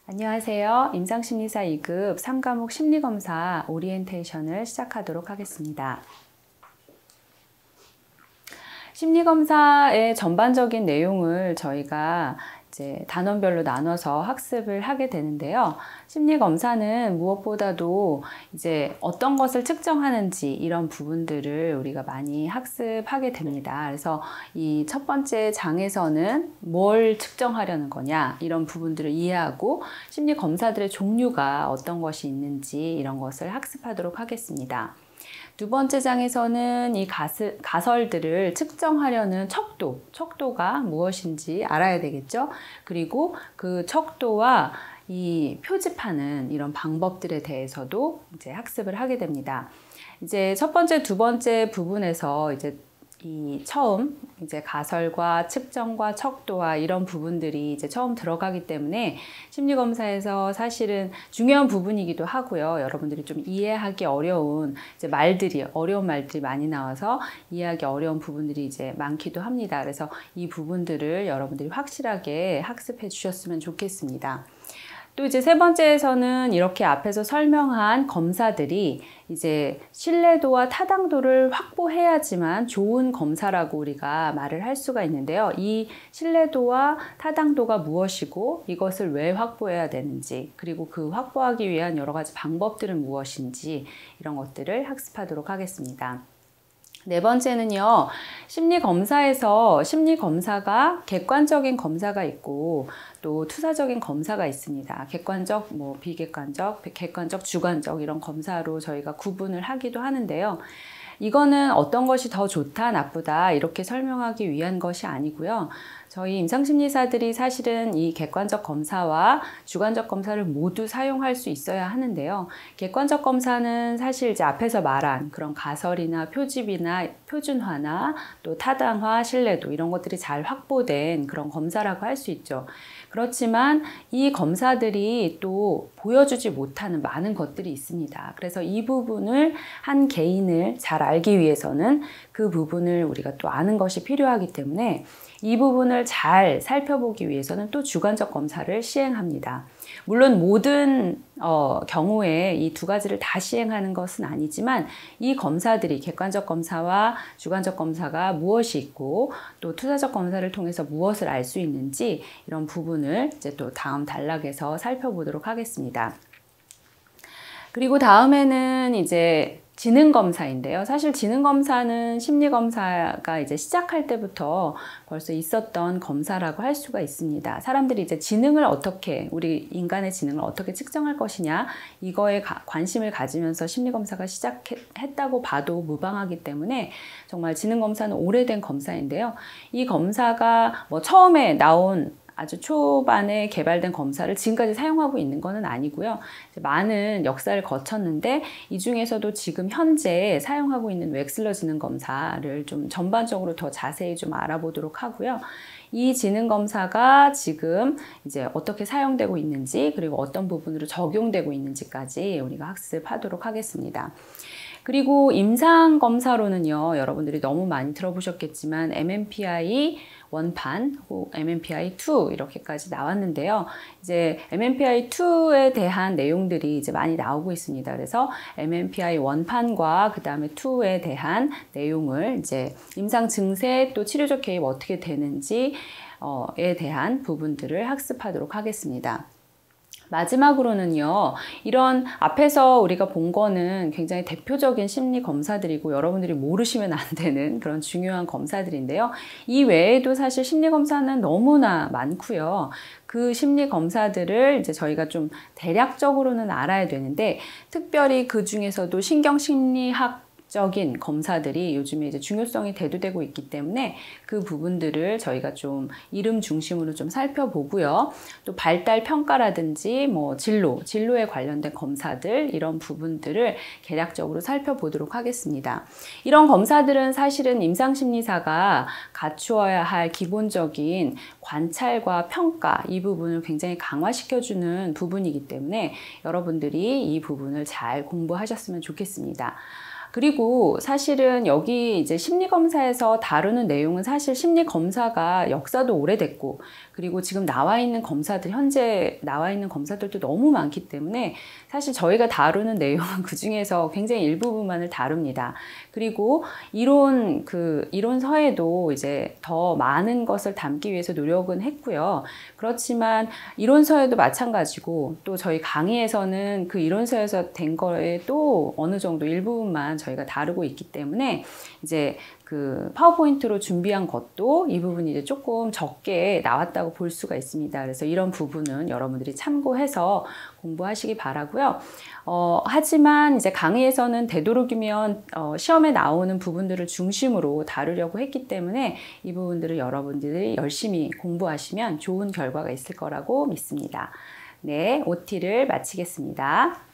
안녕하세요. 임상심리사 2급 3과목 심리검사 오리엔테이션을 시작하도록 하겠습니다. 심리검사의 전반적인 내용을 저희가 이제 단원별로 나눠서 학습을 하게 되는데요. 심리검사는 무엇보다도 이제 어떤 것을 측정하는지 이런 부분들을 우리가 많이 학습하게 됩니다. 그래서 이 첫 번째 장에서는 뭘 측정하려는 거냐 이런 부분들을 이해하고 심리검사들의 종류가 어떤 것이 있는지 이런 것을 학습하도록 하겠습니다. 두 번째 장에서는 이 가설들을 측정하려는 척도가 무엇인지 알아야 되겠죠. 그리고 그 척도와 이 표집하는 이런 방법들에 대해서도 이제 학습을 하게 됩니다. 이제 첫 번째, 두 번째 부분에서 이제 처음 이제 가설과 측정과 척도와 이런 부분들이 이제 처음 들어가기 때문에 심리검사에서 사실은 중요한 부분이기도 하고요. 여러분들이 좀 이해하기 어려운 이제 어려운 말들이 많이 나와서 이해하기 어려운 부분들이 이제 많기도 합니다. 그래서 이 부분들을 여러분들이 확실하게 학습해 주셨으면 좋겠습니다. 또 이제 세 번째에서는 이렇게 앞에서 설명한 검사들이 이제 신뢰도와 타당도를 확보해야지만 좋은 검사라고 우리가 말을 할 수가 있는데요. 이 신뢰도와 타당도가 무엇이고 이것을 왜 확보해야 되는지, 그리고 그 확보하기 위한 여러 가지 방법들은 무엇인지 이런 것들을 학습하도록 하겠습니다. 네 번째는요, 심리검사에서 심리검사가 객관적인 검사가 있고 또 투사적인 검사가 있습니다. 객관적, 비객관적, 객관적, 주관적 이런 검사로 저희가 구분을 하기도 하는데요. 이거는 어떤 것이 더 좋다, 나쁘다 이렇게 설명하기 위한 것이 아니고요. 저희 임상심리사들이 사실은 이 객관적 검사와 주관적 검사를 모두 사용할 수 있어야 하는데요. 객관적 검사는 사실 이제 앞에서 말한 그런 가설이나 표집이나 표준화나 또 타당화, 신뢰도 이런 것들이 잘 확보된 그런 검사라고 할 수 있죠. 그렇지만 이 검사들이 또 보여주지 못하는 많은 것들이 있습니다. 그래서 이 부분을 한 개인을 잘 알기 위해서는 그 부분을 우리가 또 아는 것이 필요하기 때문에 이 부분을 잘 살펴보기 위해서는 또 주관적 검사를 시행합니다. 물론 모든 경우에 이 두 가지를 다 시행하는 것은 아니지만 이 검사들이 객관적 검사와 주관적 검사가 무엇이 있고 또 투사적 검사를 통해서 무엇을 알 수 있는지 이런 부분을 이제 또 다음 단락에서 살펴보도록 하겠습니다. 그리고 다음에는 이제 지능검사인데요. 사실 지능검사는 심리검사가 이제 시작할 때부터 벌써 있었던 검사라고 할 수가 있습니다. 사람들이 이제 우리 인간의 지능을 어떻게 측정할 것이냐, 이거에 관심을 가지면서 심리검사가 시작했다고 봐도 무방하기 때문에 정말 지능검사는 오래된 검사인데요. 이 검사가 처음에 나온 아주 초반에 개발된 검사를 지금까지 사용하고 있는 것은 아니고요. 많은 역사를 거쳤는데 이 중에서도 지금 현재 사용하고 있는 웩슬러 지능 검사를 좀 전반적으로 더 자세히 좀 알아보도록 하고요. 이 지능 검사가 지금 이제 어떻게 사용되고 있는지, 그리고 어떤 부분으로 적용되고 있는지까지 우리가 학습하도록 하겠습니다. 그리고 임상검사로는요, 여러분들이 너무 많이 들어보셨겠지만 MMPI 1판, MMPI 2 이렇게까지 나왔는데요. 이제 MMPI 2에 대한 내용들이 이제 많이 나오고 있습니다. 그래서 MMPI 1판과 그 다음에 2에 대한 내용을 이제 임상 증세 또 치료적 개입 어떻게 되는지에 대한 부분들을 학습하도록 하겠습니다. 마지막으로는요, 이런 앞에서 우리가 본 거는 굉장히 대표적인 심리 검사들이고 여러분들이 모르시면 안 되는 그런 중요한 검사들인데요. 이 외에도 사실 심리 검사는 너무나 많고요. 그 심리 검사들을 이제 저희가 좀 대략적으로는 알아야 되는데, 특별히 그 중에서도 신경심리학 적인 검사들이 요즘에 이제 중요성이 대두되고 있기 때문에 그 부분들을 저희가 좀 이름 중심으로 좀 살펴보고요. 또 발달 평가라든지 진로에 관련된 검사들 이런 부분들을 개략적으로 살펴보도록 하겠습니다. 이런 검사들은 사실은 임상심리사가 갖추어야 할 기본적인 관찰과 평가 이 부분을 굉장히 강화시켜주는 부분이기 때문에 여러분들이 이 부분을 잘 공부하셨으면 좋겠습니다. 그리고 사실은 여기 이제 심리검사에서 다루는 내용은 사실 심리검사가 역사도 오래됐고, 그리고 지금 나와 있는 검사들, 현재 나와 있는 검사들도 너무 많기 때문에 사실 저희가 다루는 내용은 그 중에서 굉장히 일부분만을 다룹니다. 그리고 이론서에도 이제 더 많은 것을 담기 위해서 노력은 했고요. 그렇지만 이론서에도 마찬가지고, 또 저희 강의에서는 그 이론서에서 된 거에 또 어느 정도 일부분만 저희가 다루고 있기 때문에 이제 그 파워포인트로 준비한 것도 이 부분이 이제 조금 적게 나왔다고 볼 수가 있습니다. 그래서 이런 부분은 여러분들이 참고해서 공부하시기 바라고요. 하지만 이제 강의에서는 되도록이면 시험에 나오는 부분들을 중심으로 다루려고 했기 때문에 이 부분들을 여러분들이 열심히 공부하시면 좋은 결과가 있을 거라고 믿습니다. 네, OT를 마치겠습니다.